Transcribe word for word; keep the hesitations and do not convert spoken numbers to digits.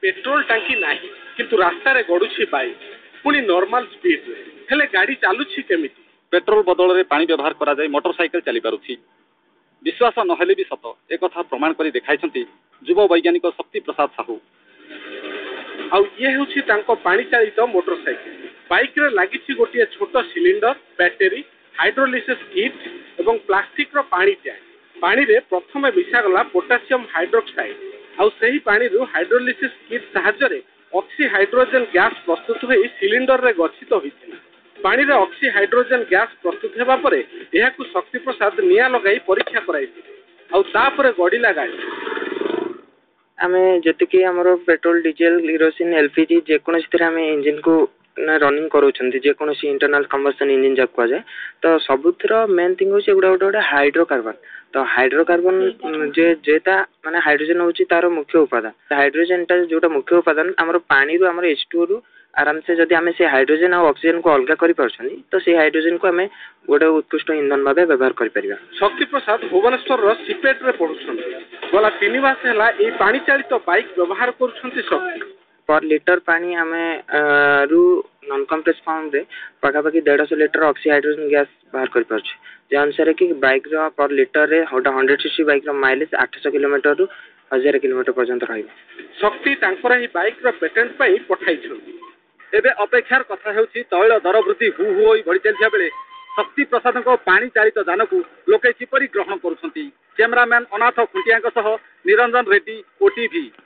Petrol टांकी नाही किंतु रास्ता रे गडुछि बाइक पुनी नॉर्मल स्पीड रे हेले गाड़ी चालुछि केमिति पेट्रोल बदल रे पानी व्यवहार करा जाय मोटरसाइकिल चली पारुछि विश्वास नहेले भी सत एक कथा प्रमाण करी देखाइछंती युव वैज्ञानिक शक्ति प्रसाद साहू आ ये होछि तांको पानी चालित मोटरसाइकिल बाइक रे लागिछि गोटिए छोट सिलिंडर बैटरी हाइड्रोलिसिस किट एवं प्लास्टिक रो पानी टैंक पानी रे प्रथमे मिसा गला पोटेशियम हाइड्रोक्साइड आ सही पानी रु हाइड्रोलिसिस किट सहायता रे ऑक्सी हाइड्रोजन गैस प्रस्तुत होई सिलिंडर रे गच्छित होइथिला पानी रे ऑक्सी हाइड्रोजन गैस प्रस्तुत हेबा परे एहाकु शक्ति प्रसाद निया लगाई परीक्षा कराइथिले आ तापरे गडी लगाई आमे जतिके हमरो पेट्रोल डीजल केरोसिन एलपीजी जे कोनोसी आमे इंजन को रनिंग करूछंती जे कोनोसी इंटरनल कंबशन इंजन जब कह जाए तो सबुथर मेन थिंग होचे गुडा गुडा हाइड्रोकार्बन तो हाइड्रोकार्बन जे जेता माने हाइड्रोजन होची तार मुख्य उपादान हाइड्रोजन ता जोटा मुख्य उपादान हमर पानी रु हमर एच टू रु आराम से जदि आमे से हाइड्रोजन और ऑक्सीजन को अलग करि परछनी तो से हाइड्रोजन को आमे गोटे उत्कृष्ट इंधन भाबे व्यवहार करि परिबा शक्ति प्रसाद भुवनेश्वर रो सिपेट रे पढुछन गला तीन मास हला ए पानी चालित बाइक व्यवहार करूछंती शक्ति पर लिटर पानी आमे रु नॉन कंप्रेस फॉर्म रे पाखापाखि डेढ़ सौ लिटर ऑक्सी हाइड्रोजन गैस बाहर कर पारछ जे अनुसार कि बाइक रो पर लिटर रे होटा हंड्रेड सीसी बाइक रो माइलेज आठ सौ किलोमीटर रु हजार किलोमीटर पर्यंत रहइबो शक्ति तांकर ही बाइक रो पेटेंट पई पठाई छथि एबे अपेक्षार कथा हेउछि तैल दर वृद्धि हु हु होई बढ़ि चलछा बेले शक्ति प्रसाद को पानी चालित जान को लोके किपरि ग्रहण करूछंती कैमरामैन अनाथ खुंटिया सह निरंजन रेड्डी ओटीवी।